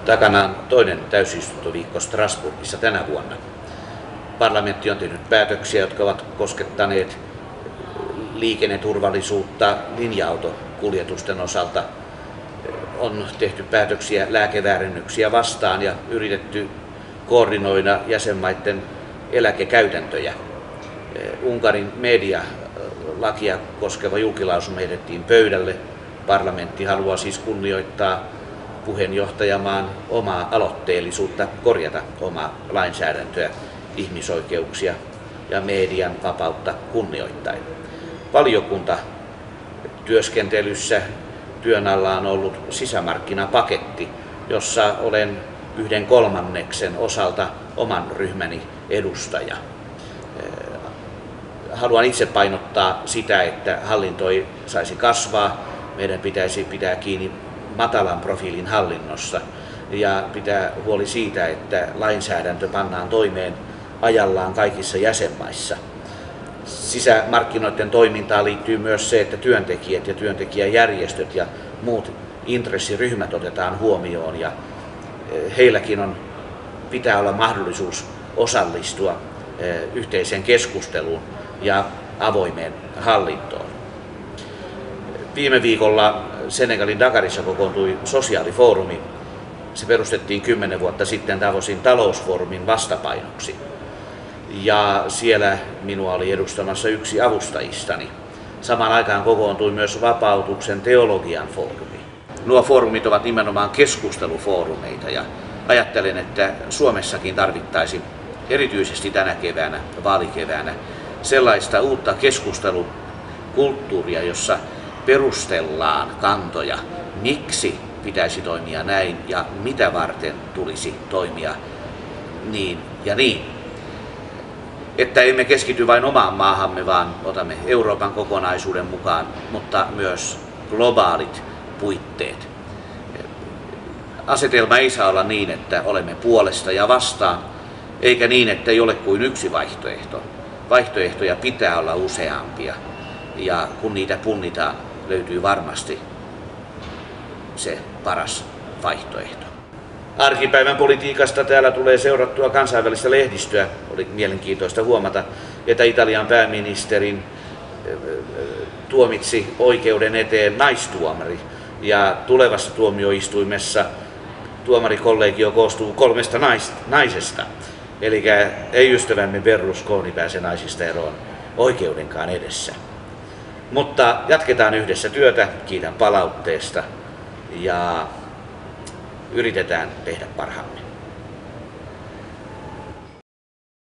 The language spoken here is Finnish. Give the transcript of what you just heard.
Takana on toinen täysistuntoviikko Strasbourgissa tänä vuonna. Parlamentti on tehnyt päätöksiä, jotka ovat koskettaneet liikenneturvallisuutta linja-autokuljetusten osalta. On tehty päätöksiä lääkeväärennöksiä vastaan ja yritetty koordinoida jäsenmaiden eläkekäytäntöjä. Unkarin medialakia koskeva julkilausuma heitettiin pöydälle. Parlamentti haluaa siis kunnioittaa puheenjohtajamaan omaa aloitteellisuutta korjata omaa lainsäädäntöä, ihmisoikeuksia ja median vapautta kunnioittain. Valiokunta työskentelyssä työn alla on ollut sisämarkkinapaketti, jossa olen 1/3 osalta oman ryhmäni edustaja. Haluan itse painottaa sitä, että hallinto ei saisi kasvaa. Meidän pitäisi pitää kiinni matalan profiilin hallinnossa ja pitää huoli siitä, että lainsäädäntö pannaan toimeen ajallaan kaikissa jäsenmaissa. Sisämarkkinoiden toimintaan liittyy myös se, että työntekijät ja työntekijäjärjestöt ja muut intressiryhmät otetaan huomioon ja heilläkin pitää olla mahdollisuus osallistua yhteiseen keskusteluun ja avoimeen hallintoon. Viime viikolla Senegalin Dakarissa kokoontui sosiaalifoorumi. Se perustettiin 10 vuotta sitten Davosin talousfoorumin vastapainoksi. Ja siellä minua oli edustamassa yksi avustajistani. Samaan aikaan kokoontui myös Vapautuksen teologian foorumi. Nuo foorumit ovat nimenomaan keskustelufoorumeita ja ajattelen, että Suomessakin tarvittaisiin erityisesti tänä keväänä, vaalikeväänä, sellaista uutta keskustelukulttuuria, jossa perustellaan kantoja, miksi pitäisi toimia näin ja mitä varten tulisi toimia niin ja niin. Että emme keskity vain omaan maahamme, vaan otamme Euroopan kokonaisuuden mukaan, mutta myös globaalit puitteet. Asetelma ei saa olla niin, että olemme puolesta ja vastaan, eikä niin, että ei ole kuin yksi vaihtoehto. Vaihtoehtoja pitää olla useampia ja kun niitä punnitaan, löytyy varmasti se paras vaihtoehto. Arkipäivän politiikasta täällä tulee seurattua kansainvälistä lehdistöä. Oli mielenkiintoista huomata, että Italian pääministerin tuomitsi oikeuden eteen naistuomari. Ja tulevassa tuomioistuimessa tuomarikollegio koostuu 3 naisesta. Eli ei ystävämme Berlusconi pääse naisista eroon oikeudenkaan edessä. Mutta jatketaan yhdessä työtä, kiitän palautteesta ja yritetään tehdä parhaamme.